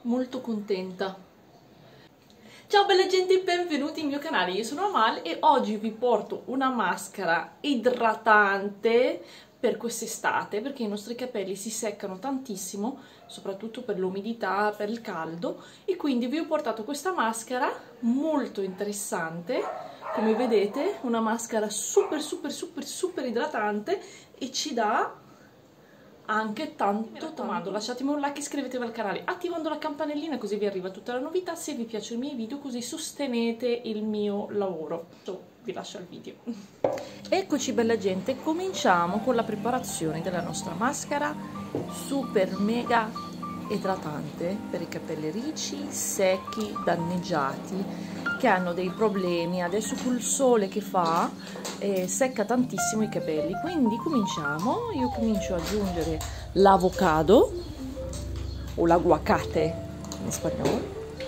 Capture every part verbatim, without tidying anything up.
molto contenta. Ciao bella gente e benvenuti nel mio canale, io sono Amal e oggi vi porto una maschera idratante per quest'estate, perché i nostri capelli si seccano tantissimo, soprattutto per l'umidità, per il caldo, e quindi vi ho portato questa maschera molto interessante. Come vedete, una maschera super super super super idratante e ci dà anche tanto tanto. Lasciatemi un like, iscrivetevi al canale attivando la campanellina così vi arriva tutta la novità. Se vi piacciono i miei video, così sostenete il mio lavoro. So, vi lascio il video. Eccoci bella gente, cominciamo con la preparazione della nostra maschera super mega idratante per i capelli ricci, secchi, danneggiati, che hanno dei problemi. Adesso col sole che fa eh, secca tantissimo i capelli, quindi cominciamo. Io comincio ad aggiungere l'avocado o l'aguacate in spagnolo,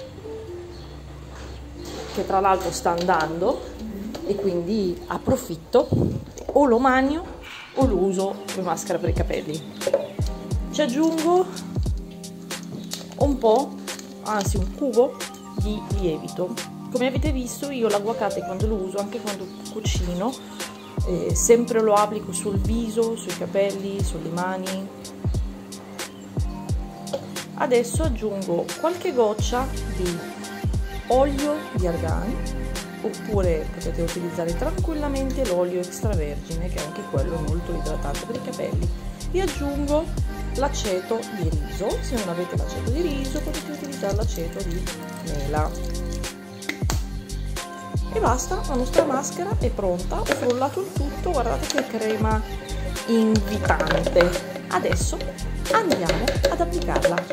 che tra l'altro sta andando, e quindi approfitto, o lo magno o lo uso come maschera per i capelli. Ci aggiungo un po', anzi un cubo di lievito. Come avete visto, io l'aguacate quando lo uso, anche quando cucino, eh, sempre lo applico sul viso, sui capelli, sulle mani. Adesso aggiungo qualche goccia di olio di argan, oppure potete utilizzare tranquillamente l'olio extravergine, che anche quello è molto idratante per i capelli. E aggiungo l'aceto di riso. Se non avete l'aceto di riso potete utilizzare l'aceto di mela. E basta, la nostra maschera è pronta. Ho frullato il tutto, guardate che crema invitante. Adesso andiamo ad applicarla.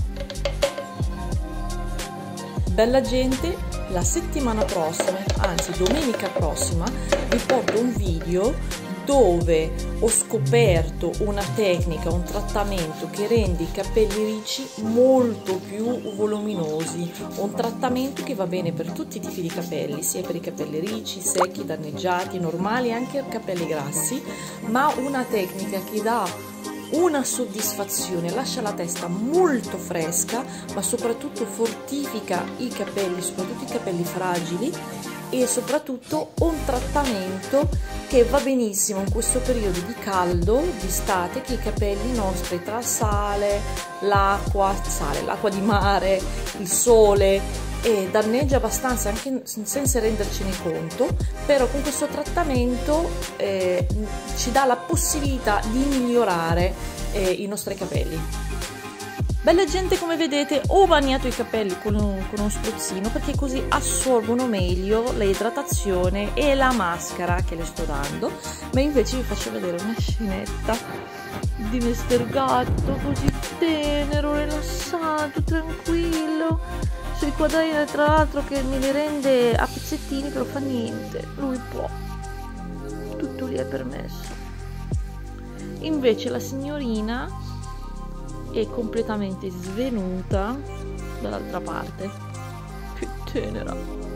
Bella gente, la settimana prossima, anzi domenica prossima, vi porto un video dove ho scoperto una tecnica, un trattamento che rende i capelli ricci molto più voluminosi, un trattamento che va bene per tutti i tipi di capelli, sia per i capelli ricci, secchi, danneggiati, normali, anche per capelli grassi, ma una tecnica che dà una soddisfazione, lascia la testa molto fresca, ma soprattutto fortifica i capelli, soprattutto i capelli fragili, e soprattutto un trattamento che va benissimo in questo periodo di caldo, di estate, che i capelli nostri tra sale, l'acqua, sale, l'acqua di mare, il sole, e danneggia abbastanza anche senza rendercene conto, però con questo trattamento eh, ci dà la possibilità di migliorare eh, i nostri capelli. Bella gente, come vedete ho bagnato i capelli con, un, con uno spruzzino, perché così assorbono meglio l'idratazione e la maschera che le sto dando. Ma invece vi faccio vedere una scenetta di mister Gatto, così tenero, rilassato, tranquillo, sui quadrini, tra l'altro, che me li rende a pezzettini, però fa niente, lui può, tutto lì è permesso. Invece la signorina è completamente svenuta dall'altra parte, più tenera.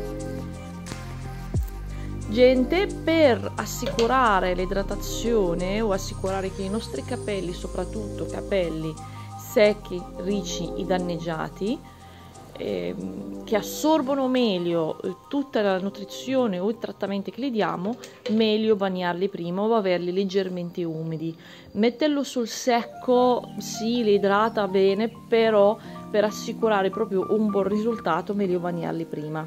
Gente, per assicurare l'idratazione o assicurare che i nostri capelli, soprattutto capelli secchi, ricci e danneggiati, eh, che assorbono meglio eh, tutta la nutrizione o i trattamenti che li diamo, meglio bagnarli prima o averli leggermente umidi. Metterlo sul secco sì, li idrata bene, però per assicurare proprio un buon risultato meglio bagnarli prima.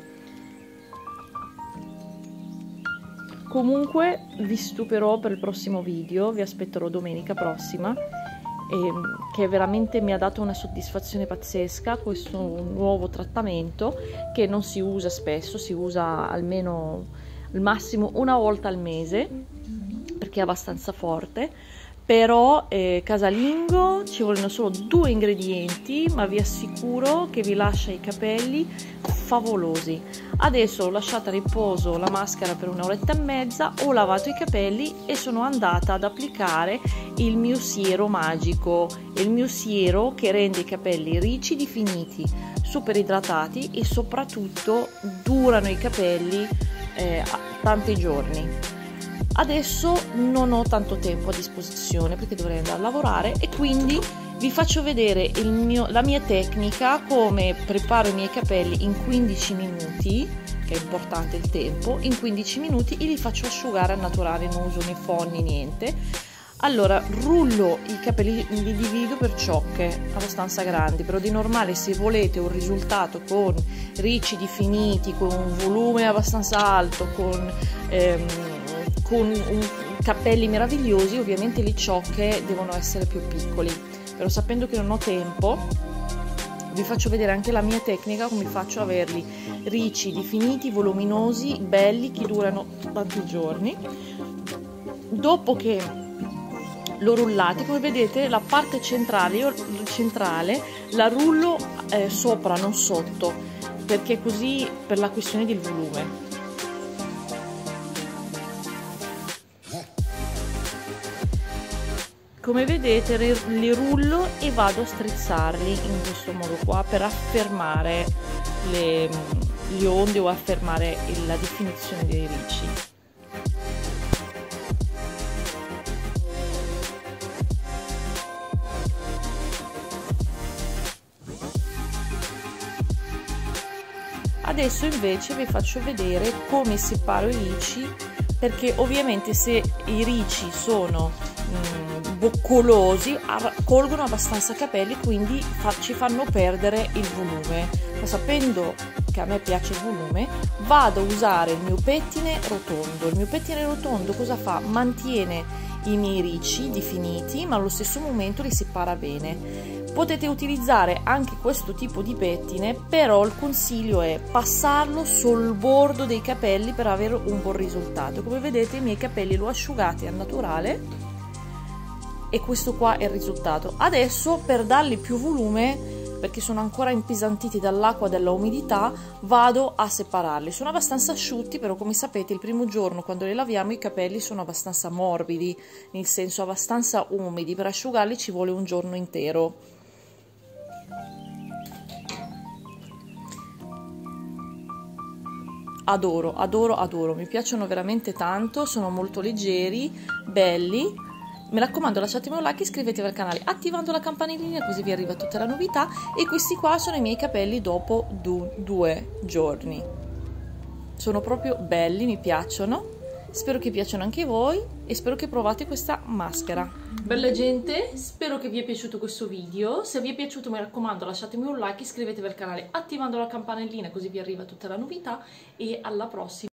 Comunque vi stuperò per il prossimo video, vi aspetterò domenica prossima, eh, che veramente mi ha dato una soddisfazione pazzesca questo nuovo trattamento, che non si usa spesso, si usa almeno al massimo una volta al mese, perché è abbastanza forte. Però eh, casalingo, ci vogliono solo due ingredienti, ma vi assicuro che vi lascia i capelli favolosi. Adesso ho lasciato a riposo la maschera per un'oretta e mezza, ho lavato i capelli e sono andata ad applicare il mio siero magico, il mio siero che rende i capelli ricci, definiti, super idratati, e soprattutto durano i capelli eh, tanti giorni. Adesso non ho tanto tempo a disposizione perché dovrei andare a lavorare, e quindi Vi faccio vedere il mio, la mia tecnica, come preparo i miei capelli in quindici minuti, che è importante il tempo, in quindici minuti, e li faccio asciugare al naturale, non uso né fonni, niente. Allora, rullo i capelli, li divido per ciocche abbastanza grandi, però di normale, se volete un risultato con ricci definiti, con un volume abbastanza alto, con, ehm, con un, capelli meravigliosi, ovviamente le ciocche devono essere più piccoli. Però sapendo che non ho tempo, vi faccio vedere anche la mia tecnica, come faccio a averli ricci, definiti, voluminosi, belli, che durano tanti giorni. Dopo che lo rullate, come vedete, la parte centrale, io centrale la rullo eh, sopra, non sotto, perché così, per la questione del volume. Come vedete, li rullo e vado a strizzarli in questo modo qua, per affermare le, le onde o affermare la definizione dei ricci. Adesso invece vi faccio vedere come separo i ricci, perché ovviamente se i ricci sono mh, boccolosi colgono abbastanza capelli, quindi fa, ci fanno perdere il volume. Ma sapendo che a me piace il volume, vado a usare il mio pettine rotondo. Il mio pettine rotondo cosa fa? Mantiene i miei ricci definiti, ma allo stesso momento li separa bene. Potete utilizzare anche questo tipo di pettine, però il consiglio è passarlo sul bordo dei capelli per avere un buon risultato. Come vedete, i miei capelli li ho asciugati al naturale e questo qua è il risultato. Adesso, per dargli più volume, perché sono ancora impesantiti dall'acqua e dall'umidità, vado a separarli. Sono abbastanza asciutti, però come sapete il primo giorno quando li laviamo i capelli sono abbastanza morbidi, nel senso abbastanza umidi. Per asciugarli ci vuole un giorno intero. Adoro, adoro, adoro, mi piacciono veramente tanto, sono molto leggeri, belli. Mi raccomando, lasciatemi un like, iscrivetevi al canale attivando la campanellina, così vi arriva tutta la novità. E questi qua sono i miei capelli dopo due giorni. Sono proprio belli, mi piacciono. Spero che piacciono anche voi e spero che provate questa maschera. Bella gente, spero che vi è piaciuto questo video. Se vi è piaciuto, mi raccomando, lasciatemi un like, iscrivetevi al canale attivando la campanellina, così vi arriva tutta la novità. E alla prossima!